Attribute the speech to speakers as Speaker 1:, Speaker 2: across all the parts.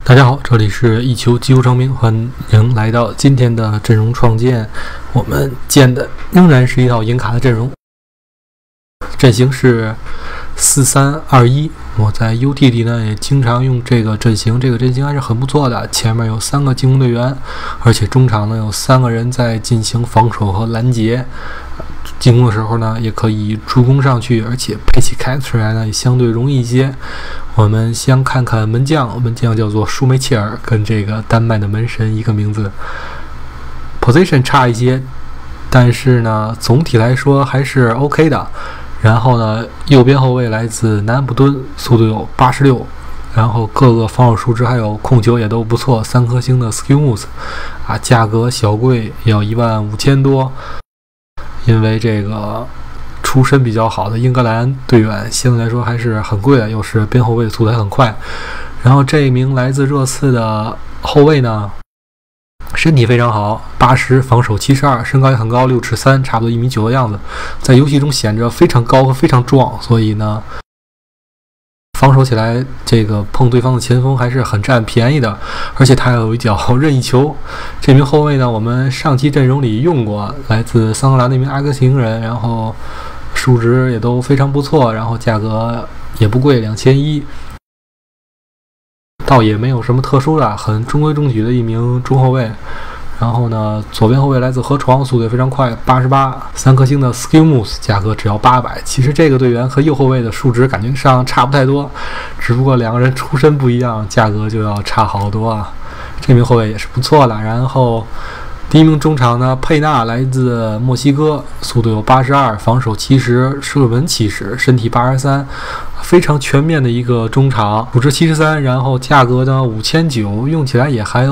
Speaker 1: 大家好，这里是一球击出成名，欢迎来到今天的阵容创建。我们建的仍然是一套银卡的阵容，阵型是4-3-2-1。我在 UT 里呢也经常用这个阵型，这个阵型还是很不错的。前面有3个进攻队员，而且中场呢有3个人在进行防守和拦截。进攻的时候呢，也可以助攻上去，而且佩奇开出来呢也相对容易一些。我们先看看门将，门将叫做舒梅切尔，跟这个丹麦的门神一个名字。position 差一些，但是呢，总体来说还是 OK 的。然后呢，右边后卫来自南安普敦，速度有86，然后各个防守数值还有控球也都不错，3颗星的 Skillmoose 价格小贵，要15000多。因为这个出身比较好的英格兰队员相对来说还是很贵的，又是边后卫，速度还很快。然后这一名来自热刺的后卫呢，身体非常好，80，防守72，身高也很高，6尺3，差不多1米9的样子，在游戏中显着非常高和非常壮，所以呢，防守起来这个碰对方的前锋还是很占便宜的，而且他有一脚任意球。这名后卫呢，我们上期阵容里用过，来自桑德兰的一名阿根廷人，然后数值也都非常不错，然后价格也不贵，2100，倒也没有什么特殊的，很中规中矩的一名中后卫。然后呢，左边后卫来自河床，速度也非常快，88，3颗星的 Skillmoose， 价格只要800。其实这个队员和右后卫的数值感觉上差不太多，只不过2个人出身不一样，价格就要差好多啊。这名后卫也是不错的。然后第一名中场呢，佩纳来自墨西哥，速度有82，防守70，射门70，身体83，非常全面的一个中场，数值73，然后价格呢5900，用起来也还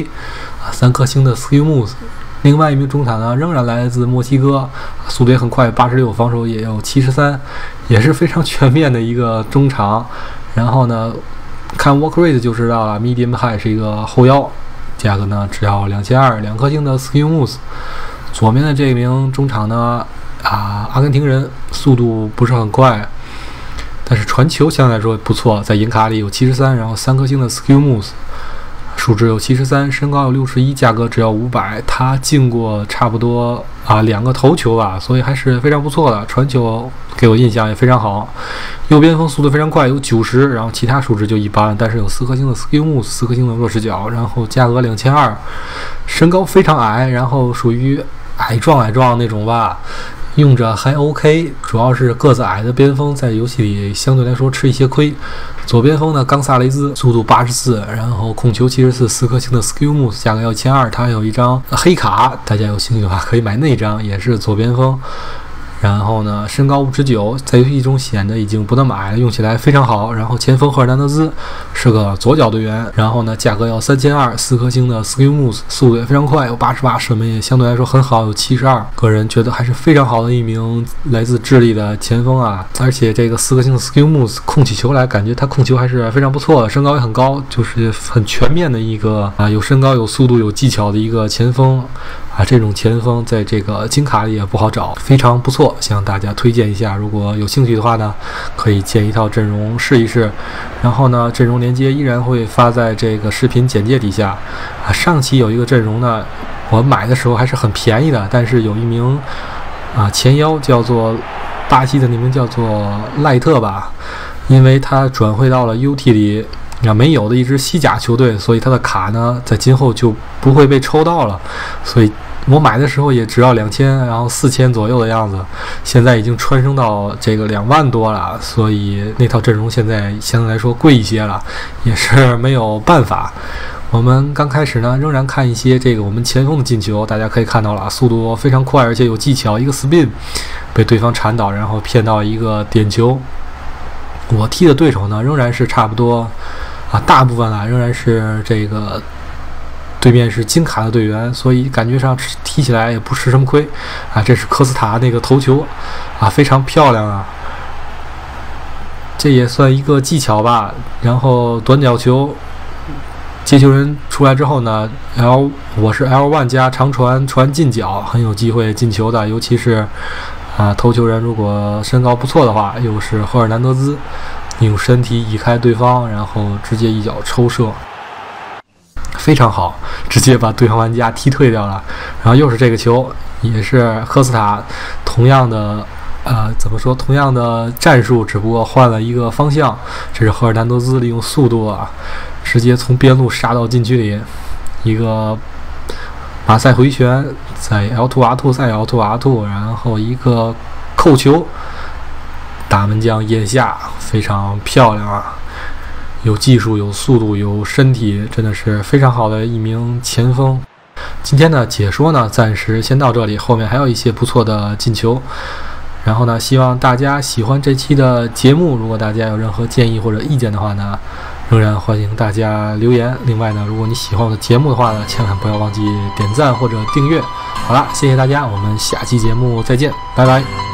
Speaker 1: OK。3颗星的 Skillmoose。另外一名中场呢，仍然来自墨西哥，速度也很快，86，防守也有73，也是非常全面的一个中场。然后呢，看 work rate 就知道了 ，medium high 是一个后腰，价格呢只要2200，2颗星的 Skillmoose。左边的这名中场呢，阿根廷人，速度不是很快，但是传球相对来说不错，在银卡里有73，然后3颗星的 Skillmoose。数值有73，身高有61，价格只要500。他进过差不多2个头球吧，所以还是非常不错的。传球给我印象也非常好。右边锋速度非常快，有90，然后其他数值就一般，但是有4颗星的 Skillmoose， 4颗星的弱视角，然后价格2200。身高非常矮，然后属于矮壮那种吧。用着还 OK， 主要是个子矮的边锋在游戏里相对来说吃一些亏。左边锋呢，冈萨雷兹，速度84，然后控球74， 4颗星的 Skillmoose， 价格要1200。他有一张黑卡，大家有兴趣的话可以买那张，也是左边锋。然后呢，身高5尺9，在游戏中显得已经不那么矮了，用起来非常好。然后前锋赫尔南德兹是个左脚队员，然后呢，价格要3200， 4颗星的 Skillmoose， 速度也非常快，有88，射门也相对来说很好，有72。个人觉得还是非常好的一名来自智利的前锋啊！而且这个4颗星的 Skillmoose 控起球来，感觉他控球还是非常不错的，身高也很高，就是很全面的一个有身高、有速度、有技巧的一个前锋。这种前锋在这个金卡里也不好找，非常不错，向大家推荐一下。如果有兴趣的话呢，可以建一套阵容试一试。然后呢，阵容链接依然会发在这个视频简介底下。上期有一个阵容呢，我买的时候还是很便宜的，但是有一名前腰叫做巴西的那名叫做赖特吧，因为他转会到了 UT 里。没有的一支西甲球队，所以他的卡呢，在今后就不会被抽到了。所以我买的时候也只要2000，然后4000左右的样子。现在已经蹿升到这个2万多了，所以那套阵容现在相对来说贵一些了，也是没有办法。我们刚开始呢，仍然看一些这个我们前锋的进球，大家可以看到了，速度非常快，而且有技巧，一个 spin 被对方铲倒，然后骗到一个点球。我踢的对手呢，仍然是差不多。大部分仍然是这个对面是金卡的队员，所以感觉上踢起来也不吃什么亏这是科斯塔那个头球非常漂亮啊，这也算一个技巧吧。然后短角球，接球人出来之后呢，我是 L1 加长传近角，很有机会进球的，尤其是头球人如果身高不错的话，又是赫尔南德兹。用身体移开对方，然后直接一脚抽射。 非常好，直接把对方玩家踢退掉了。然后又是这个球，也是科斯塔同样的怎么说？同样的战术，只不过换了一个方向。这是赫尔南德兹利用速度直接从边路杀到禁区里，一个马赛回旋，在 L2R2 再 L2R2，然后一个扣球，大门将腋下，非常漂亮有技术，有速度，有身体，真的是非常好的一名前锋。今天的解说呢，暂时先到这里，后面还有一些不错的进球。然后呢，希望大家喜欢这期的节目。如果大家有任何建议或者意见的话呢，仍然欢迎大家留言。另外呢，如果你喜欢我的节目的话呢，千万不要忘记点赞或者订阅。好了，谢谢大家，我们下期节目再见，拜拜。